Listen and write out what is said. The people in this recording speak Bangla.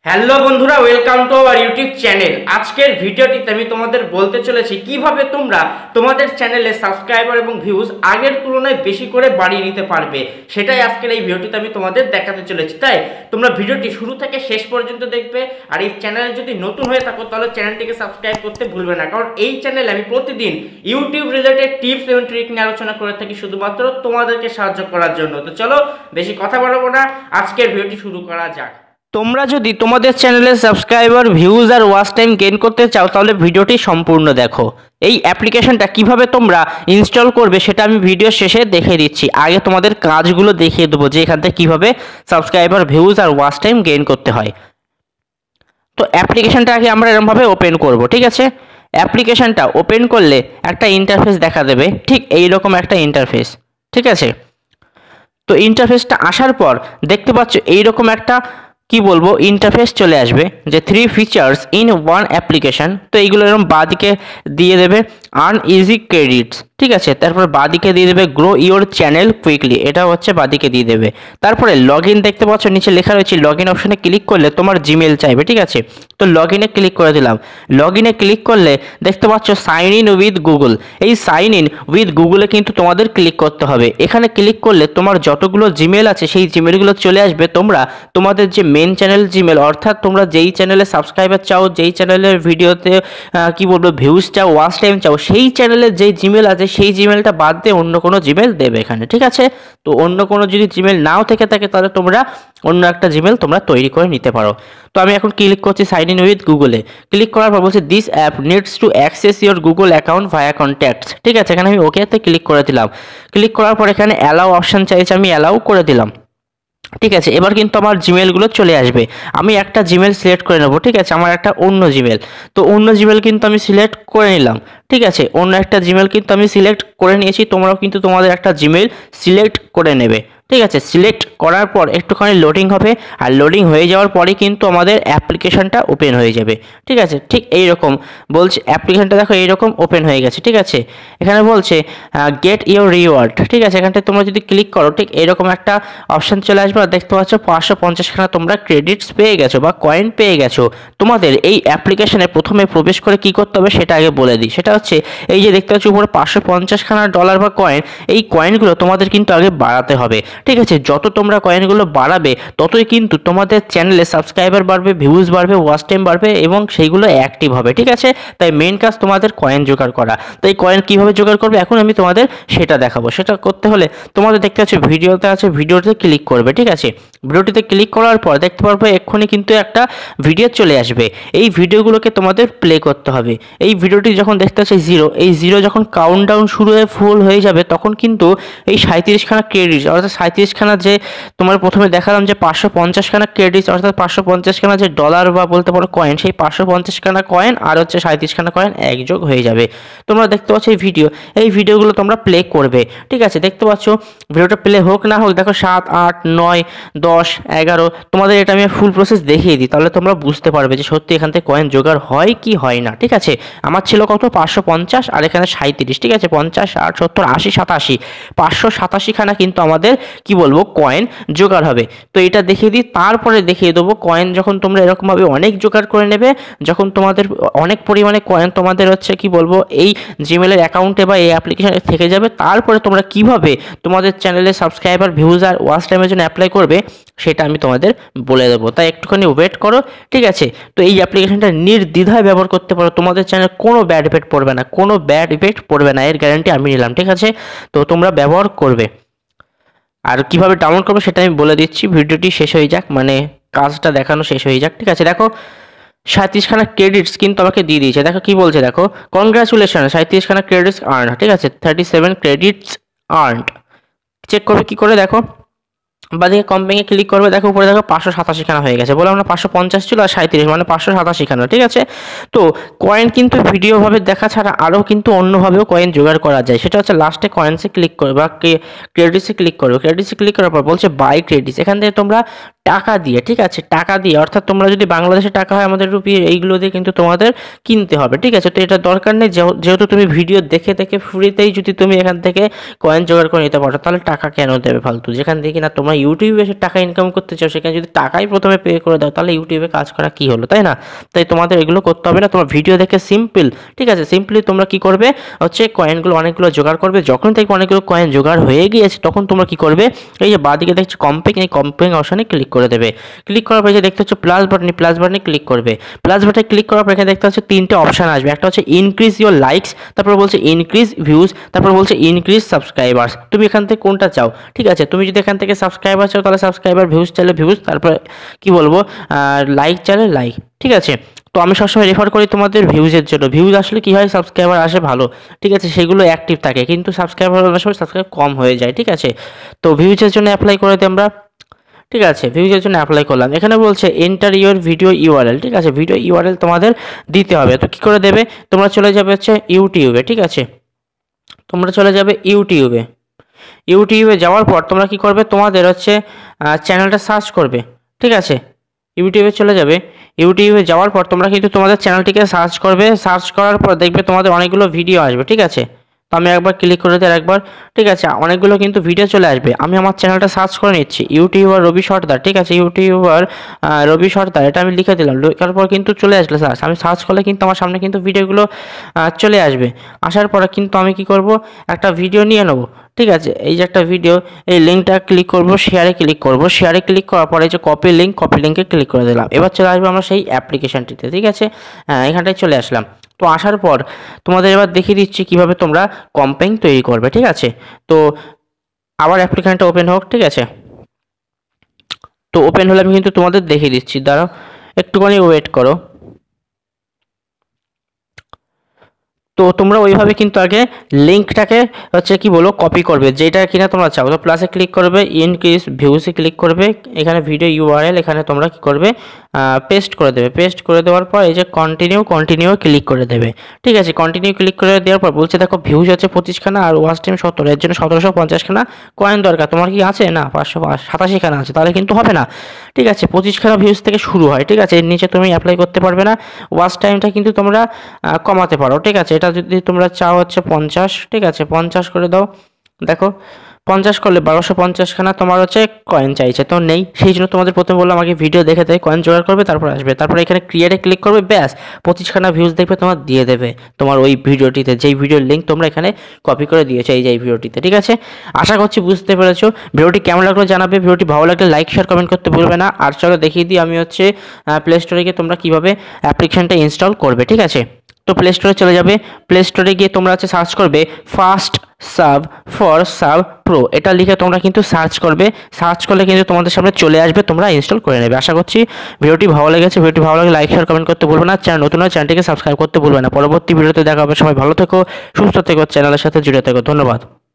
হ্যালো বন্ধুরা, welcome to our YouTube channel. আজকের ভিডিওটিতে আমি তোমাদের বলতে চলেছি কিভাবে তোমরা তোমাদের চ্যানেলে সাবস্ক্রাইবার এবং ভিউজ আগের তুলনায় বেশি করে বাড়িয়ে নিতে পারবে, সেটাই আজকের এই ভিডিওটিতে আমি তোমাদের দেখাতে চলেছি। তাই তোমরা ভিডিওটি শুরু থেকে শেষ পর্যন্ত দেখবে। আর এই চ্যানেলে যদি নতুন হয়ে থাকো তাহলে চ্যানেলটিকে সাবস্ক্রাইব করতে ভুলবে না, কারণ এই চ্যানেলে আমি প্রতিদিন ইউটিউব রিলেটেড টিপস এবং ট্রিক নিয়ে আলোচনা করে থাকি শুধুমাত্র তোমাদেরকে সাহায্য করার জন্য। তো চলো বেশি কথা বাড়াবো না, আজকের ভিডিওটি শুরু করা যাক। তোমরা যদি তোমাদের চ্যানেলে সাবস্ক্রাইবার ভিউজ আর ওয়াচ টাইম গেইন করতে চাও তাহলে ভিডিওটি সম্পূর্ণ দেখো। এই অ্যাপ্লিকেশনটা কিভাবে তোমরা ইনস্টল করবে সেটা আমি ভিডিও শেষে দেখিয়ে দিচ্ছি। আগে তোমাদের কাজগুলো দেখিয়ে দেবো যে এখান থেকে কীভাবে সাবস্ক্রাইবার ভিউজ আর ওয়াচ টাইম গেইন করতে হয়। তো অ্যাপ্লিকেশনটা আগে আমরা এরকমভাবে ওপেন করব, ঠিক আছে। অ্যাপ্লিকেশনটা ওপেন করলে একটা ইন্টারফেস দেখা দেবে, ঠিক এইরকম একটা ইন্টারফেস, ঠিক আছে। তো ইন্টারফেসটা আসার পর দেখতে পাচ্ছ এইরকম একটা কি বলবো ইন্টারফেস চলে আসবে যে 3 ফিচার্স ইন ওয়ান অ্যাপ্লিকেশন। তো এইগুলো এরকম বাঁদিকে দিয়ে দেবে আর্ন ইজি ক্রেডিটস, ঠিক আছে। তারপর বাঁদিকে দিয়ে দেবে গ্রো ইওর চ্যানেল কুইকলি, এটা হচ্ছে বাঁদিকে দিয়ে দেবে। তারপরে লগ ইন দেখতে পাচ্ছ নিচে লেখা রয়েছে, লগ ইন অপশানে ক্লিক করলে তোমার জিমেল চাইবে, ঠিক আছে। তো লগ ইনে ক্লিক করে দিলাম। লগ ইনে ক্লিক করলে দেখতে পাচ্ছ সাইন ইন উইথ গুগল। এই সাইন ইন উইথ গুগলে কিন্তু তোমাদের ক্লিক করতে হবে। এখানে ক্লিক করলে তোমার যতগুলো জিমেল আছে সেই জিমেলগুলো চলে আসবে। তোমরা তোমাদের যে মেন চ্যানেল জিমেল, অর্থাৎ তোমরা যেই চ্যানেলে সাবস্ক্রাইবার চাও, যেই চ্যানেলের ভিডিওতে কি বলবো ভিউজ চাও, ওয়াচ টাইম চাও, সেই চ্যানেলের যেই জিমেল আছে সেই জিমেলটা বাদ দিয়ে অন্য কোনো জিমেল দেবে এখানে, ঠিক আছে। তো অন্য কোনো যদি জিমেল নাও থেকে থাকে তাহলে তোমরা অন্য একটা জিমেল তোমরা তৈরি করে নিতে পারো। তো আমি এখন ক্লিক করছি সাইন ইন উইথ গুগলে। ক্লিক করার পর বলছে this app needs to access your Google account via contacts, ঠিক আছে। এখানে আমি ওকেতে ক্লিক করে দিলাম। ক্লিক করার পর এখানে অ্যালাউ অপশান চাইছে, আমি অ্যালাউ করে দিলাম, ঠিক আছে। এবার কিন্তু আমার জিমেলগুলো চলে আসবে। আমি একটা জিমেল সিলেক্ট করে নেবো, ঠিক আছে। আমার একটা অন্য জিমেল, তো অন্য জিমেল কিন্তু আমি সিলেক্ট করে নিলাম, ঠিক আছে। অন্য একটা জিমেল কিন্তু আমি সিলেক্ট করে নিয়েছি। তোমরাও কিন্তু তোমাদের একটা জিমেল সিলেক্ট করে নেবে, ঠিক আছে। সিলেক্ট করার পর একটুখানি লোডিং হবে, আর লোডিং হয়ে যাওয়ার পরে কিন্তু আমাদের অ্যাপ্লিকেশনটা ওপেন হয়ে যাবে, ঠিক আছে। ঠিক এইরকম বলছে অ্যাপ্লিকেশনটা, দেখো এইরকম ওপেন হয়ে গেছে, ঠিক আছে। এখানে বলছে গেট ইওর রিওয়ার্ড, ঠিক আছে। এখানটায় তোমরা যদি ক্লিক করো ঠিক এরকম একটা অপশান চলে আসবে, আর দেখতে পাচ্ছ 550খানা তোমরা ক্রেডিটস পেয়ে গেছো বা কয়েন পেয়ে গেছো। তোমাদের এই অ্যাপ্লিকেশনে প্রথমে প্রবেশ করে কি করতে হবে সেটা আগে বলে দিই। সেটা হচ্ছে এই যে দেখতে পাচ্ছ উপরে 550খানা ডলার বা কয়েন, এই কয়েনগুলো তোমাদের কিন্তু আগে বাড়াতে হবে, ঠিক আছে। যত তোমরা কয়েনগুলো বাড়াবে ততই কিন্তু তোমাদের চ্যানেলে সাবস্ক্রাইবার বাড়বে, ভিউজ বাড়বে, ওয়াচ টাইম বাড়বে এবং সেইগুলো অ্যাক্টিভ হবে, ঠিক আছে। তাই মেন কাজ তোমাদের কয়েন জোগাড় করা। তাই কয়েন কীভাবে জোগাড় করবে এখন আমি তোমাদের সেটা দেখাবো। সেটা করতে হলে তোমাদের দেখতে পাচ্ছ ভিডিওতে আছে, ভিডিওতে ক্লিক করবে, ঠিক আছে। ভিডিওটিতে ক্লিক করার পর দেখতে পারবে এক্ষুনি কিন্তু একটা ভিডিও চলে আসবে। এই ভিডিওগুলোকে তোমাদের প্লে করতে হবে। এই ভিডিওটি যখন দেখতে পাচ্ছ জিরো, এই জিরো যখন কাউন্টডাউন শুরু হয়ে ফুল হয়ে যাবে তখন কিন্তু এই 37খানা ক্রেডিট, অর্থাৎ 37খানা যে তোমার প্রথমে দেখালাম যে 550খানা ক্রেডিট, অর্থাৎ 550খানা যে ডলার বা বলতে পারো কয়েন, সেই 550খানা কয়েন আর হচ্ছে 37খানা কয়েন একযোগ হয়ে যাবে। তোমরা দেখতে পাচ্ছ এই ভিডিওগুলো তোমরা প্লে করবে, ঠিক আছে। দেখতে পাচ্ছ ভিডিওটা প্লে হোক না হোক, দেখো 7, 8, 9, 10, 11, তোমাদের এটা আমি ফুল প্রসেস দেখিয়ে দিই, তাহলে তোমরা বুঝতে পারবে যে সত্যি এখান থেকে কয়েন জোগাড় হয় কি হয় না, ঠিক আছে। আমার ছিল কত 550 আর এখানে 37, ঠিক আছে। 50, 60, 70, 80, 87, 587খানা কিন্তু আমাদের কি বলবো কয়েন জোগাড় হবে। তো এটা দেখিয়ে দিই, তারপরে দেখিয়ে দেবো কয়েন যখন তোমরা এরকমভাবে অনেক জোগাড় করে নেবে, যখন তোমাদের অনেক পরিমাণে কয়েন তোমাদের হচ্ছে কি বলবো এই জিমেলের অ্যাকাউন্টে বা এই অ্যাপ্লিকেশনে থেকে যাবে, তারপরে তোমরা কিভাবে তোমাদের চ্যানেলে সাবস্ক্রাইবার ভিউজ আর ওয়াচ টাইমের জন্য অ্যাপ্লাই করবে সেটা আমি তোমাদের বলে দেবো। তাই একটুখানি ওয়েট করো, ঠিক আছে। তো এই অ্যাপ্লিকেশনটা নির্দ্বিধায় ব্যবহার করতে পারো, তোমাদের চ্যানেলে কোনো ব্যাড ইফেক্ট পড়বে না, কোনো ব্যাড ইফেক্ট পড়বে না, এর গ্যারান্টি আমি নিলাম, ঠিক আছে। তো তোমরা ব্যবহার করবে। আর কিভাবে ডাউনলোড করবে সেটা আমি বলে দিচ্ছি, ভিডিওটি শেষ হয়ে যাক, মানে কাজটা দেখানো শেষ হয়ে যাক, ঠিক আছে। দেখো 37খানা ক্রেডিটস কিন্তু আমাকে দিয়ে দিয়েছে। দেখো কি বলছে, দেখো কনগ্রাচুলেশন 37খানা ক্রেডিটস আর্ন, ঠিক আছে। 37 ক্রেডিটস আর্নড। চেক করবে কি করে, দেখো বাদিকে কম্পেঙে ক্লিক করবে, দেখো উপরে দেখো 587খানা হয়ে গেছে। বললাম না 550 ছিল আর 37 মানে 587খানা, ঠিক আছে। তো কয়েন কিন্তু ভিডিওভাবে দেখা ছাড়া আরও কিন্তু অন্যভাবেও কয়েন জোগাড় করা যায়। সেটা হচ্ছে লাস্টে কয়েন্সে ক্লিক করবে বা ক্রেডিটসে ক্লিক করবে। ক্রেডিটসে ক্লিক করার পর বলছে বাই ক্রেডিটস, এখান থেকে তোমরা টাকা দিয়ে, ঠিক আছে, টাকা দিয়ে, অর্থাৎ তোমরা যদি বাংলাদেশে টাকা হয় আমাদের রুপি, এইগুলো দিয়ে কিন্তু তোমাদের কিনতে হবে, ঠিক আছে। তো এটা দরকার নেই, যেহেতু তুমি ভিডিও দেখে দেখে ফ্রিতেই যদি তুমি এখান থেকে কয়েন জোগাড় করে নিতে পারো, তাহলে টাকা কেন দেবে ফালতু? যেখান থেকে না তোমরা ইউটিউবে এসে টাকা ইনকাম করতে চাও, সেখানে যদি টাকাই প্রথমে পে করে দাও, তাহলে ইউটিউবে কাজ করা কি হলো, তাই না? তাই তোমাদের এগুলো করতে হবে না, তোমার ভিডিও দেখে সিম্পল, ঠিক আছে, সিম্পলি তোমরা কি করবে হচ্ছে কয়েনগুলো অনেকগুলো জোগাড় করবে। যখন থেকে অনেকগুলো কয়েন জোগাড় হয়ে গিয়েছে, তখন তোমরা কি করবে, এই যে বাঁদিকে দেখছো কম্পেং, এই কম্পেং অপশনে ক্লিক করে দেবে। ক্লিক করার পরে যে দেখতে হচ্ছে প্লাস বাটনে ক্লিক করবে। প্লাস বাটনে ক্লিক করার পর এখানে দেখতে হচ্ছে তিনটে অপশন আসবে। একটা হচ্ছে ইনক্রিজ ইউর লাইকস, তারপর বলছে ইনক্রিজ ভিউজ, তারপর বলছে ইনক্রিজ সাবস্ক্রাইবার্স। তুমি এখান থেকে কোনটা চাও, ঠিক আছে? তুমি যদি এখান থেকে সাবস্ক্রাইবার চাও তাহলে সাবস্ক্রাইবার, ভিউজ চাইলে ভিউজ, তারপর কি বলবো লাইক চাইলে লাইক, ঠিক আছে। তো আমি সবসময় রেফার করি তোমাদের ভিউজের জন্য। ভিউজ আসলে কি হয়, সাবস্ক্রাইবার আসে ভালো, ঠিক আছে, সেগুলো অ্যাক্টিভ থাকে, কিন্তু সাবস্ক্রাইবার অনেক সময় সাবস্ক্রাইব কম হয়ে যায়, ঠিক আছে। তো ভিউজের জন্য অ্যাপ্লাই করে দিই আমরা, ঠিক আছে, ভিউজের জন্য অ্যাপ্লাই করলাম। এখানে বলছে এন্টার ইউর ভিডিও ইউআরএল, ঠিক আছে, ভিডিও ইউআরএল তোমাদের দিতে হবে। তো কী করে দেবে, তোমরা চলে যাবে হচ্ছে ইউটিউবে, ঠিক আছে, তোমরা চলে যাবে ইউটিউবে যাওয়ার পর তোমরা কি করবে, তোমাদের হচ্ছে চ্যানেলটা সার্চ করবে, ঠিক আছে। ইউটিউবে চলে যাবে, ইউটিউবে যাওয়ার পর তোমরা কিন্তু তোমাদের চ্যানেলটিকে সার্চ করবে। সার্চ করার পর দেখবে তোমাদের অনেকগুলো ভিডিও আসবে, ঠিক আছে। তো আমি একবার ক্লিক করে দিই, একবার, ঠিক আছে, অনেকগুলো কিন্তু ভিডিও চলে আসবে। আমি আমার চ্যানেলটা সার্চ করে নিচ্ছি, ইউটিউবার রবি সর্দার, ঠিক আছে, ইউটিউবার রবি সর্দার, এটা আমি লিখে দিলাম। লেখার পর কিন্তু চলে আসলো সার্চ। আমি সার্চ করলে কিন্তু আমার সামনে কিন্তু ভিডিওগুলো চলে আসবে। আসার পরে কিন্তু আমি কি করব, একটা ভিডিও নিয়ে নেবো, ঠিক আছে। এই যে একটা ভিডিও, এই লিঙ্কটা ক্লিক করব, শেয়ারে ক্লিক করব। শেয়ারে ক্লিক করার পরে যে কপি লিঙ্কে ক্লিক করে দিলাম। এবার চলে আসবে আমরা সেই অ্যাপ্লিকেশনটিতে, ঠিক আছে, এখানটায় চলে আসলাম। তো আসার পর তোমাদের এবার দেখিয়ে দিচ্ছি কিভাবে তোমরা কম্পেইন তৈরি করবে, ঠিক আছে। তো আবার অ্যাপ্লিকেশনটা ওপেন হোক, ঠিক আছে। তো ওপেন হলে আমি কিন্তু তোমাদের দেখিয়ে দিচ্ছি, দাঁড়াও একটুখানি ওয়েট করো। তো তোমরা ওইভাবে কিন্তু আগে লিঙ্কটাকে হচ্ছে কি বলো কপি করবে, যেটা কিনা তোমরা চাও। তো প্লাসে ক্লিক করবে, ইনক্রিজ ভিউসে ক্লিক করবে, এখানে ভিডিও ইউআরএল, এখানে তোমরা কি করবে পেস্ট করে দেবে। পেস্ট করে দেওয়ার পর এই যে কন্টিনিউ ক্লিক করে দেবে, ঠিক আছে। কন্টিনিউ ক্লিক করে দেওয়ার পর বলছে দেখো ভিউজ আছে 25খানা আর ওয়াচ টাইম 70, এর জন্য 1750খানা কয়েন দরকার। তোমার কি আছে না, 587খানা আছে, তাহলে কিন্তু হবে না, ঠিক আছে। 25খানা ভিউজ থেকে শুরু হয়, ঠিক আছে। এর নিচে তুমি অ্যাপ্লাই করতে পারবে না। ওয়াচ টাইমটা কিন্তু তোমরা কমাতে পারো, ঠিক আছে। এটা যদি তোমরা চাও হচ্ছে 50, ঠিক আছে, 50 করে দাও। দেখো 50 করলে 1250খানা তোমার হচ্ছে কয়েন চাইছে, তো নেই, সেই জন্য তোমাদের প্রথমে বললাম আমাকে ভিডিও দেখে দেয় কয়েন জোগাড় করবে, তারপর আসবে, তারপর এখানে ক্রিয়েটে ক্লিক করবে, ব্যাস 25খানা ভিউজ দেখবে তোমার দিয়ে দেবে তোমার ওই ভিডিওটিতে, যেই ভিডিওর লিঙ্ক তোমরা এখানে কপি করে দিয়েছো এই যে এই ভিডিওটিতে, ঠিক আছে। আশা করছি বুঝতে পেরেছো। ভিডিওটি কেমন লাগলো জানাবে, ভিডিওটি ভালো লাগলে লাইক শেয়ার কমেন্ট করতে ভুলবে না। আর চলো দেখিয়ে দিই আমি হচ্ছে প্লে স্টোরে গিয়ে তোমরা কীভাবে অ্যাপ্লিকেশনটা ইনস্টল করবে, ঠিক আছে। তো প্লে স্টোরে চলে যাবে, প্লে স্টোরে গিয়ে তোমরা হচ্ছে সার্চ করবে fast sub for sub pro, এটা লিখে তোমরা কিন্তু সার্চ করবে। সার্চ করলে কিন্তু তোমাদের সামনে চলে আসবে, তোমরা ইনস্টল করে নেবে। আশা করছি ভিডিওটি ভালো লেগেছে। ভিডিওটি ভালো লাগলে লাইক শেয়ার কমেন্ট করতে ভুলবে না। চ্যানেল নতুন হয় চ্যানেলটিকে সাবস্ক্রাইব করতে ভুলবে না। পরবর্তী ভিডিওতে দেখা হবে। সবাই ভালো থেকো, সুস্থ থেকো, চ্যানেলের সাথে জুড়ে থেকো। ধন্যবাদ।